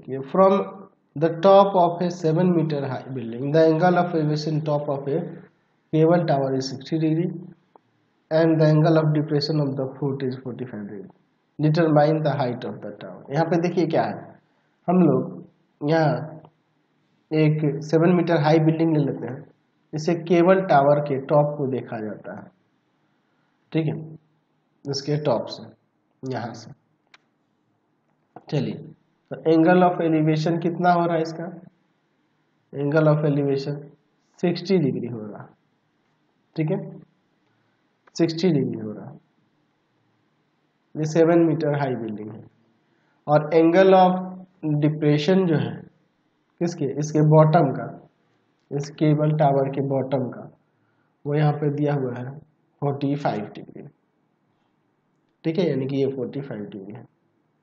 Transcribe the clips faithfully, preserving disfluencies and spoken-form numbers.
देखिए, from the top of a seven metre high building the angle of elevation top of a cable tower is sixty degree and the angle of depression of the foot is forty five degree. Determine the height of the tower. यहाँ पे देखिए क्या है, हम लोग यहाँ एक seven metre high building ले लेते हैं, इसे केबल टावर के टॉप को देखा जाता है, ठीक है, इसके टॉप से, यहाँ से। चलिए, तो एंगल ऑफ एलिवेशन कितना हो रहा है इसका? Angle of elevation sixty degree हो रहा है, ठीक है, सिक्सटी डिग्री हो रहा है। ये सेवन मीटर हाई बिल्डिंग है। और एंगल ऑफ डिप्रेशन जो है किसके, इसके बॉटम का, इस केबल टावर के बॉटम का, वो यहाँ पे दिया हुआ है फोर्टी फाइव डिग्री, ठीक है, यानी कि ये फोर्टी फाइव डिग्री है।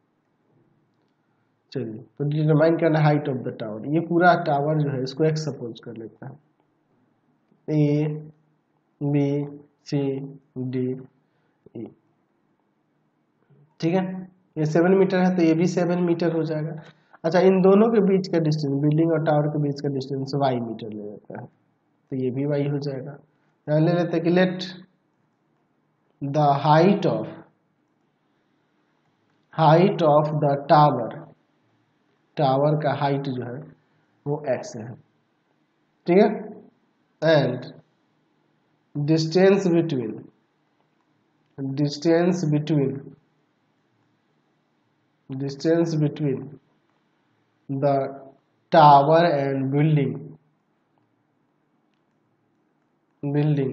चलिए, तो डिटरमाइन करना हाइट ऑफ द टावर। ये पूरा टावर जो है, इसको एक सपोज कर लेता है, A B C D E, ठीक है। ये सेवन मीटर है तो ये भी सेवन मीटर हो जाएगा। अच्छा, इन दोनों के बीच का डिस्टेंस, बिल्डिंग और टावर के बीच का डिस्टेंस वाई मीटर ले लेता है, तो ये भी वाई हो जाएगा। यहाँ ले लेते हैं कि let the height of height of the tower, tower का हाइट जो है वो एक्स है, ठीक है, and distance between distance between distance between the tower and building building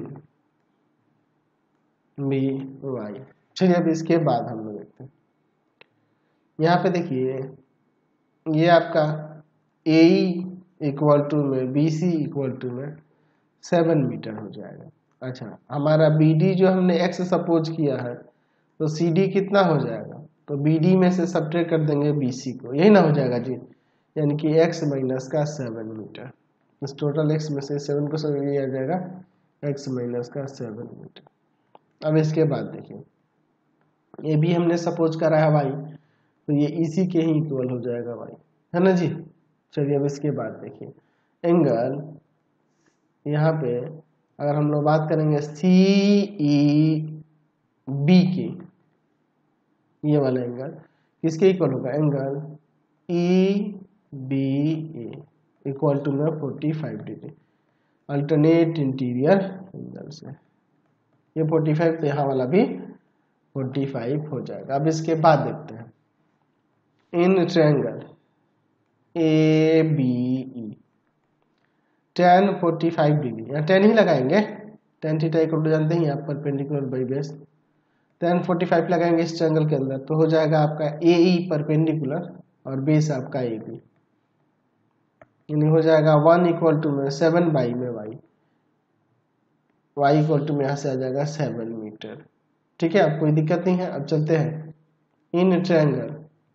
be y. चलिए, अब इसके बाद हम लोग देखते हैं, यहाँ पे देखिए, ये आपका ए इक्वल टू में बी सी इक्वल टू में सेवन मीटर हो जाएगा। अच्छा, हमारा बी डी जो हमने एक्स सपोज किया है, तो सी डी कितना हो जाएगा? तो बी डी में से सब्ट्रैक्ट कर देंगे बी सी को, यही ना हो जाएगा जी, यानी कि एक्स माइनस का सेवन मीटर। इस टोटल एक्स में से सेवन को सब लिया जाएगा, एक्स माइनस का सेवन मीटर। अब इसके बाद देखिए, ये भी हमने सपोज करा है वाई, तो ये इसी के ही इक्वल हो जाएगा वाई, है ना जी। चलिए, अब इसके बाद देखिए, एंगल यहाँ पे अगर हम लोग बात करेंगे सी ई बी की, ये वाला एंगल किसके इक्वल होगा? Angle E B A equal to में forty five degree alternate interior angle से। ये फोर्टी फाइव, तो यहाँ वाला भी फोर्टी फाइव हो जाएगा। अब इसके बाद देखते हैं, in triangle A B E tan forty five degree, यहाँ टेन ही लगाएंगे, टेन थीटा इक्वल टू जानते हैं आप, perpendicular by base, tan forty five लगाएंगे इस ट्रायंगल के अंदर, तो हो जाएगा आपका ए ई परपेंडिकुलर और बेस आपका ए बी, यानी हो जाएगा वन इक्वल टू में सेवन बाई में वाई, वाई इक्वल टू में यहाँ से आ जाएगा सेवन मीटर, ठीक है। अब कोई दिक्कत नहीं है। अब चलते हैं, in triangle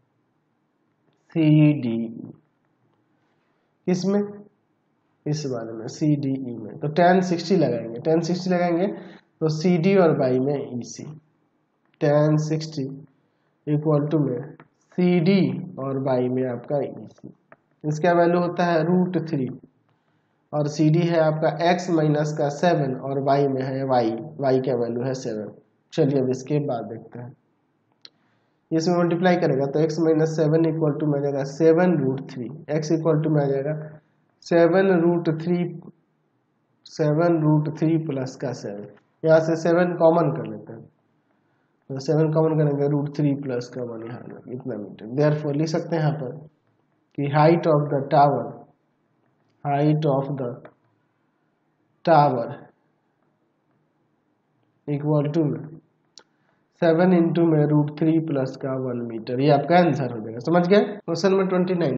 C D E, किसमें? इस वाले में, सी डी ई में, तो टेन सिक्सटी लगाएंगे, टेन सिक्सटी लगाएंगे तो सी डी और बाई में E C, tan sixty equal to में सी डी और बाई में आपका ई सी, इसका वैल्यू होता है रूट थ्री, और सी डी है आपका एक्स माइनस का सेवन, और वाई में है वाई, वाई का वैल्यू है सेवन। चलिए, अब इसके बाद देखते हैं, इसमें मल्टीप्लाई करेगा तो x minus seven equal to में आ जाएगा seven root three, x equal to में आ जाएगा seven root three, seven root three plus का सेवन, यहाँ से सेवन कॉमन कर लेते हैं, तो सेवन कॉमन करेंगे, रूट थ्री प्लस का वन, यहाँ इतना मीटर। देयरफॉर लिख सकते हैं यहाँ पर कि height of the tower, height of the tower equal to में सेवन इंटू में रूट थ्री प्लस का वन मीटर। ये आपका आंसर हो जाएगा। समझ गए? Question number twenty nine.